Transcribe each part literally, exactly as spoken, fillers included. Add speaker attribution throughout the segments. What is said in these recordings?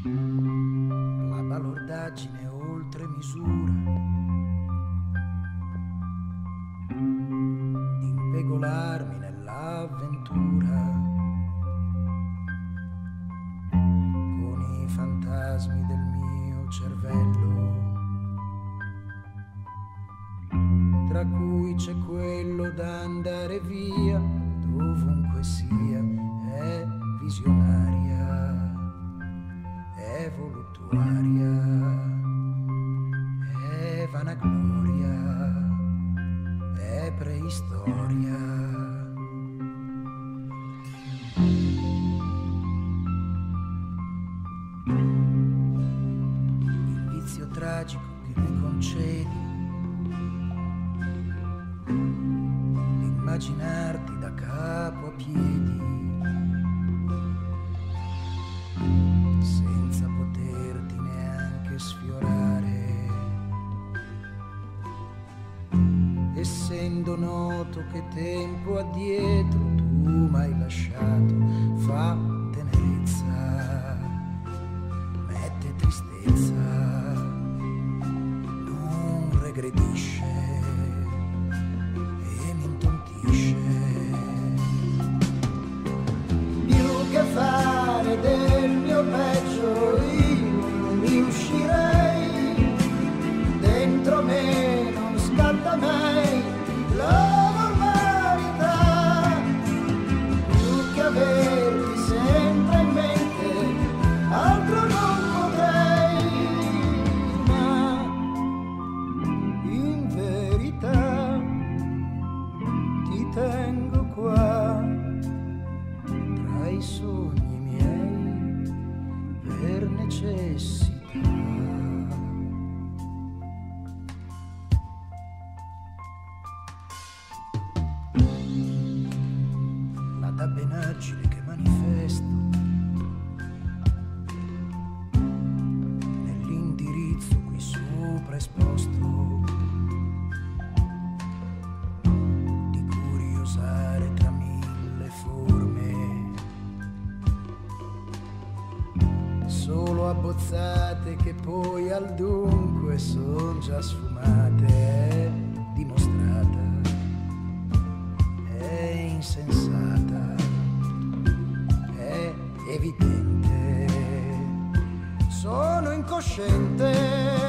Speaker 1: la balordaggine oltre misura, di impegolarmi nell'avventura con i fantasmi del mio cervello, tra cui c'è quello da andare via dovunque sia. È visionaria, è voluttuaria, è vanagloria, è preistoria. Il vizio tragico che mi concedi, immaginarti da capo a piedi, senza poterti neanche sfiorare, essendo noto che tempo addietro tu m'hai lasciato, fa tenerezza, mette tristezza, non regredisce e mi intontisce. Più che fare del mio peggio io non riuscirei, dentro me non scatta mai la normalità, più che averti sempre in mente altro non potrei, ma in verità ti tengo qua tra i sogni miei per necessità. La dabbenaggine che manifesto nell'indirizzo qui sopra esposto, di curiosare tra mille forme, solo abbozzate che poi al dunque son già sfumate, è dimostrata, è insensata, è evidente, sono incosciente.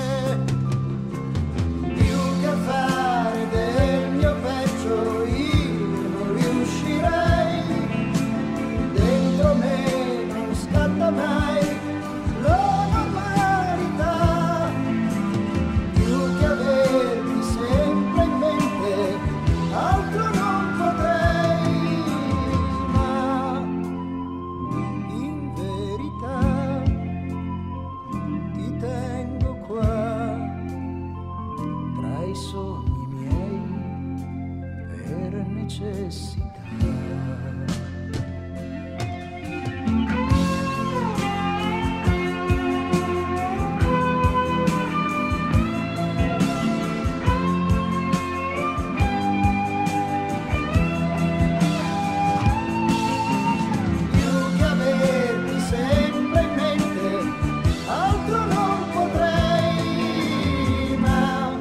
Speaker 1: Più che fare del mio peggio io non riuscirei, dentro me non scatta mai la normalità, più che averti sempre in mente altro non potrei, ma in verità ti tengo qua tra i sogni miei per necessità. Più che averti sempre in mente altro non potrei, ma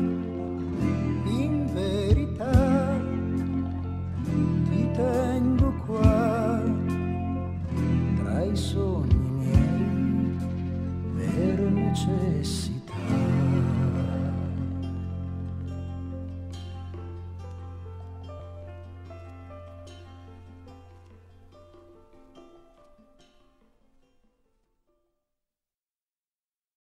Speaker 1: in verità ti tengo qua tra i sogni miei per necessità.